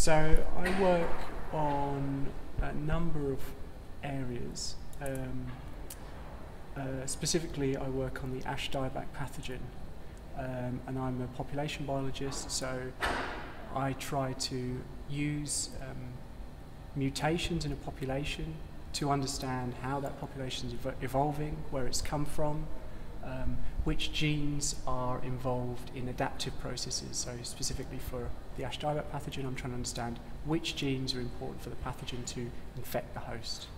So I work on a number of areas. Specifically, I work on the ash dieback pathogen, and I'm a population biologist, so I try to use mutations in a population to understand how that population is evolving, where it's come from, which genes are involved in adaptive processes. So specifically for the ash dieback pathogen, I'm trying to understand which genes are important for the pathogen to infect the host.